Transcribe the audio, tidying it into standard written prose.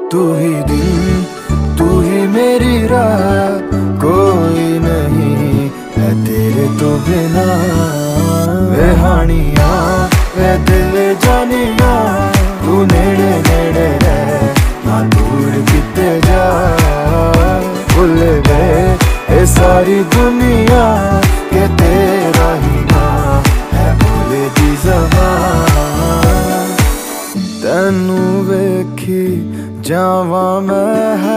तू ही दिल, तू ही मेरी राह, कोई नहीं है तेरे तो बिना। वे हानिया वे दिल जानिया, तू नेड़े नेड़े रह ना दूर किते जा। भुल गए ये सारी दुनिया के तेरा ही ना है भोले दी ज़बान। तैनू वेखी जावां मैं